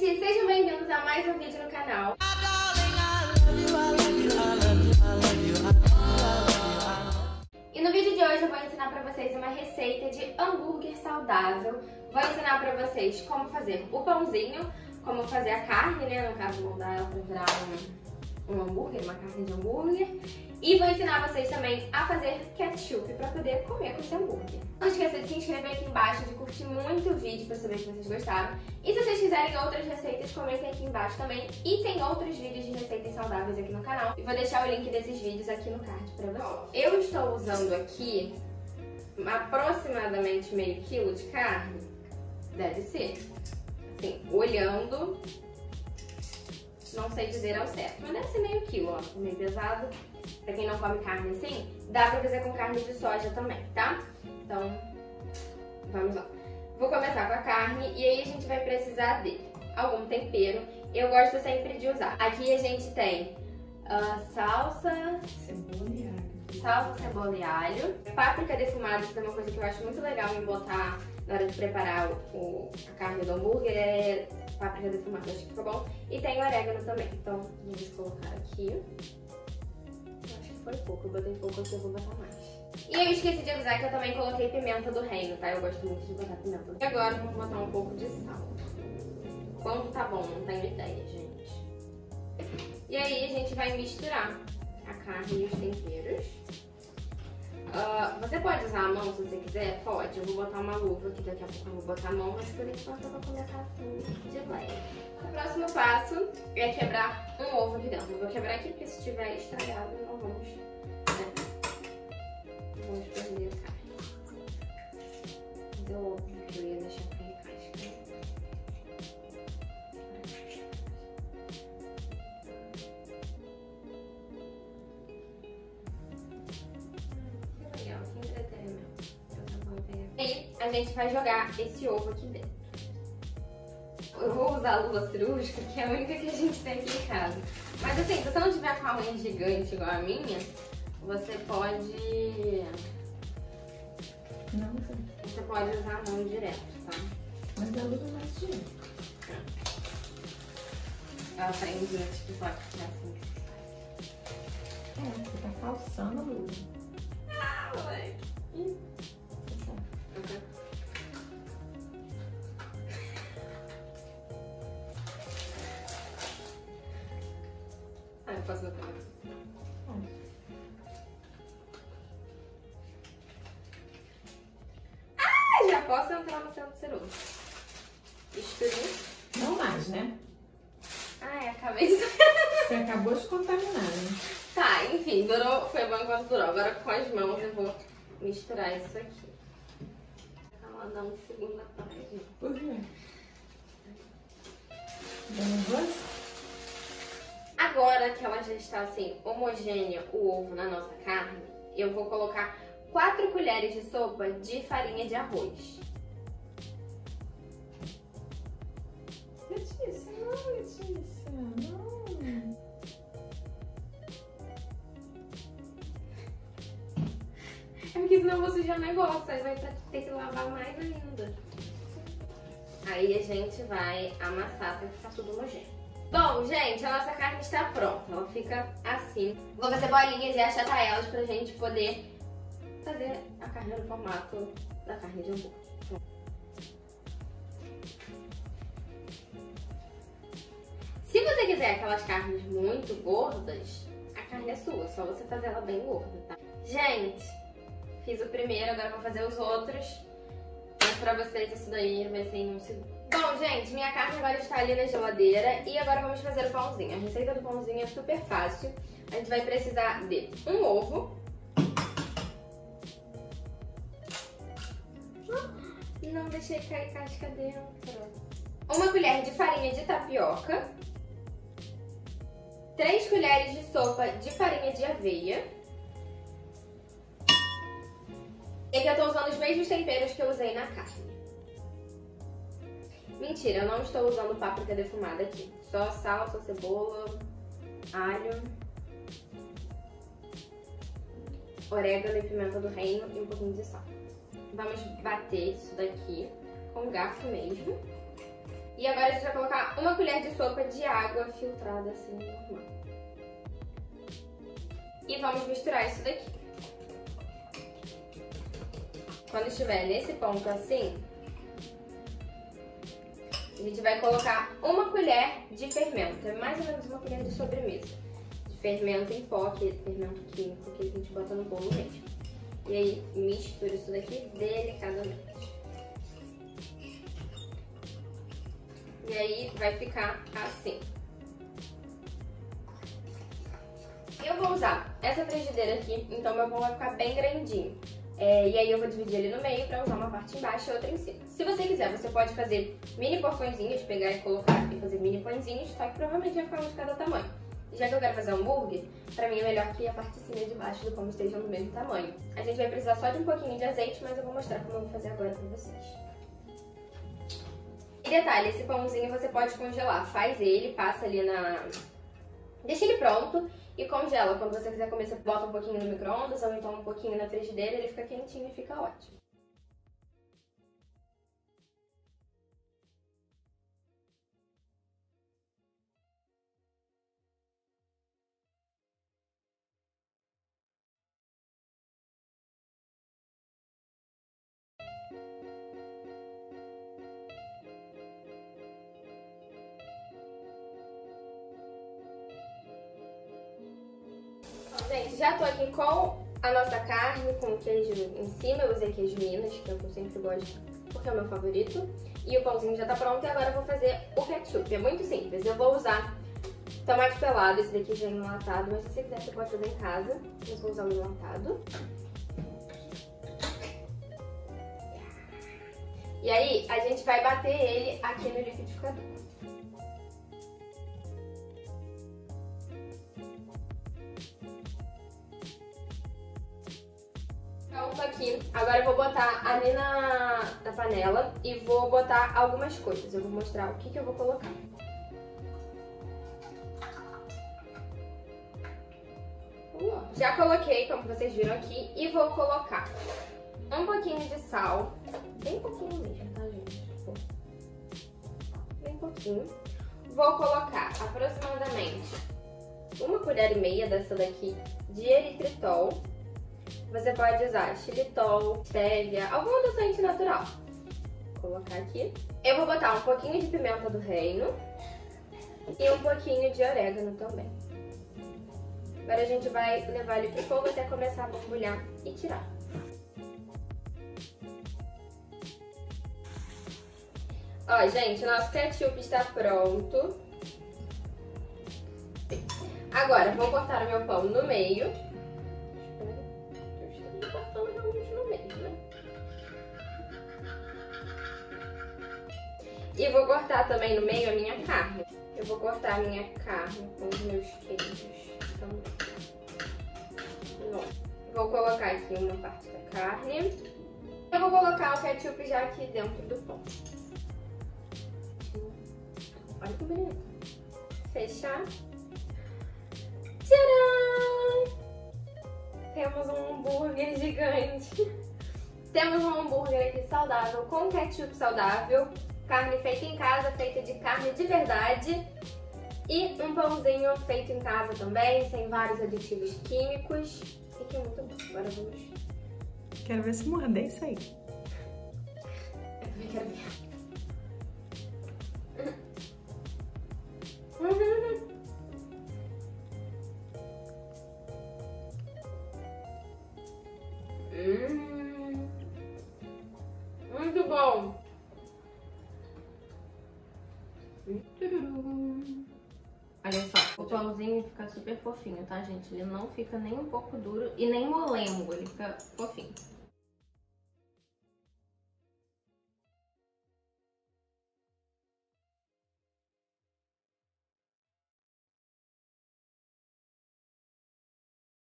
gente! Sejam bem-vindos a mais um vídeo no canal. E no vídeo de hoje eu vou ensinar pra vocês uma receita de hambúrguer saudável. Vou ensinar pra vocês como fazer o pãozinho, como fazer a carne, né? No caso, moldar ela pra virar um hambúrguer, uma carne de hambúrguer. E vou ensinar vocês também a fazer ketchup pra poder comer com esse hambúrguer. Não esqueça de se inscrever aqui embaixo, de curtir muito o vídeo pra saber que vocês gostaram. E se vocês quiserem outras receitas, comentem aqui embaixo também. E tem outros vídeos de receitas saudáveis aqui no canal. E vou deixar o link desses vídeos aqui no card pra vocês. Eu estou usando aqui aproximadamente meio quilo de carne. Deve ser. Assim, olhando, não sei dizer ao certo, mas deve ser meio quilo, ó, meio pesado. Pra quem não come carne assim, dá pra fazer com carne de soja também, tá? Então, vamos lá. Vou começar com a carne e aí a gente vai precisar de algum tempero. Eu gosto sempre de usar. Aqui a gente tem salsa, cebola e alho. Páprica defumada, isso é uma coisa que eu acho muito legal em botar na hora de preparar a carne do hambúrguer, é páprica defumada, acho que fica bom. E tem orégano também, então vamos colocar aqui. Acho que foi pouco, eu botei pouco aqui, eu vou botar mais. E eu esqueci de avisar que eu também coloquei pimenta do reino, tá? Eu gosto muito de botar pimenta. E agora vamos botar um pouco de sal. Quanto tá bom, não tenho ideia, gente. E aí a gente vai misturar a carne e os temperos. Você pode usar a mão se você quiser? Pode. Eu vou botar uma luva aqui, daqui a pouco eu vou botar a mão, mas por enquanto eu vou começar assim, de leve. O próximo passo é quebrar um ovo aqui dentro. Eu vou quebrar aqui porque se estiver estragado não vamos, né? Vamos perder a carne. Deu óbvio que eu ia deixar com casca. E a gente vai jogar esse ovo aqui dentro. Eu vou usar a luva cirúrgica, que é a única que a gente tem aqui em casa. Mas assim, se você não tiver com a unha gigante igual a minha, você pode... Não sei. Você pode usar a mão direto, tá? Mas da luva é mais direto. Ela tá em diante que pode ser assim. Você tá calçando a luva. Ah, moleque. Eu posso botar. Ah, já posso entrar no centro cirúrgico. Escrevi. Não mais, né? Ai, acabei de... Você acabou de contaminar, né? Tá, enfim, durou, foi bom enquanto durou. Agora com as mãos eu vou misturar isso aqui. Ela dá um segundo atrás. Por quê? Nervoso? Agora que ela já está assim, homogênea, o ovo na nossa carne, eu vou colocar 4 colheres de sopa de farinha de arroz. Letícia, não, Letícia, não. É porque senão eu vou sujar o negócio, aí vai ter que lavar mais ainda. Aí a gente vai amassar até ficar tudo homogêneo. Bom, gente, a nossa carne está pronta. Ela fica assim. Vou fazer bolinhas e achatar elas pra gente poder fazer a carne no formato da carne de hambúrguer. Se você quiser aquelas carnes muito gordas, a carne é sua. Só você fazer ela bem gorda, tá? Gente, fiz o primeiro, agora vou fazer os outros. Mas pra vocês isso daí vai ser em um segundo. Bom, gente, minha carne agora está ali na geladeira e agora vamos fazer o pãozinho. A receita do pãozinho é super fácil. A gente vai precisar de um ovo. Não deixei cair casca dentro. Uma colher de farinha de tapioca. 3 colheres de sopa de farinha de aveia. E aqui eu tô usando os mesmos temperos que eu usei na carne. Mentira, eu não estou usando páprica defumada aqui. Só salsa, cebola, alho, orégano e pimenta do reino e um pouquinho de sal. Vamos bater isso daqui com garfo mesmo. E agora a gente vai colocar uma colher de sopa de água filtrada assim, normal. E vamos misturar isso daqui. Quando estiver nesse ponto assim, a gente vai colocar uma colher de fermento. É mais ou menos uma colher de sobremesa. De fermento em pó, que é fermento químico que a gente bota no bolo mesmo. E aí mistura isso daqui delicadamente. E aí vai ficar assim. Eu vou usar essa frigideira aqui, então meu pão vai ficar bem grandinho. E aí eu vou dividir ele no meio pra usar uma parte embaixo e outra em cima. Se você quiser, você pode fazer mini porçõezinhos, pegar e colocar e fazer mini pãezinhos, só que provavelmente vai ficar um de cada tamanho. E já que eu quero fazer hambúrguer, pra mim é melhor que a parte de cima e de baixo do pão estejam do mesmo tamanho. A gente vai precisar só de um pouquinho de azeite, mas eu vou mostrar como eu vou fazer agora pra vocês. E detalhe, esse pãozinho você pode congelar. Faz ele, passa ali na... Deixa ele pronto e congela. Quando você quiser comer, você bota um pouquinho no micro-ondas ou então um pouquinho na frigideira, ele fica quentinho e fica ótimo. Gente, já tô aqui com a nossa carne, com o queijo em cima. Eu usei queijo Minas, que é o que eu sempre gosto, porque é o meu favorito. E o pãozinho já tá pronto e agora eu vou fazer o ketchup. É muito simples. Eu vou usar tomate pelado, esse daqui já é enlatado, mas se você quiser você pode fazer em casa. Eu vou usar o enlatado. E aí a gente vai bater ele aqui no liquidificador. Pronto aqui. Agora eu vou botar ali na panela e vou botar algumas coisas. Eu vou mostrar o que eu vou colocar. Já coloquei, como vocês viram aqui, e vou colocar um pouquinho de sal. Bem pouquinho mesmo, tá, gente? Bem pouquinho. Vou colocar aproximadamente 1,5 colher dessa daqui de eritritol. Você pode usar xilitol, stevia, algum adoçante natural. Vou colocar aqui. Eu vou botar um pouquinho de pimenta do reino e um pouquinho de orégano também. Agora a gente vai levar ele pro fogo até começar a borbulhar e tirar. Ó, gente, o nosso ketchup está pronto. Agora, vou cortar o meu pão no meio. Eu estou cortando realmente no meio, né? E vou cortar também no meio a minha carne. Eu vou cortar a minha carne com os meus queijos também. Vou colocar aqui uma parte da carne. Eu vou colocar o ketchup já aqui dentro do pão. Olha que bonito. Fechar. Tcharam! Temos um hambúrguer gigante. Temos um hambúrguer aqui saudável, com ketchup saudável, carne feita em casa, feita de carne de verdade, e um pãozinho feito em casa também, sem vários aditivos químicos. E que é muito bom. Agora vamos... Quero ver se morder isso aí. Eu também quero ver. Muito bom! Olha só, o pãozinho fica super fofinho, tá, gente? Ele não fica nem um pouco duro e nem molengo, ele fica fofinho.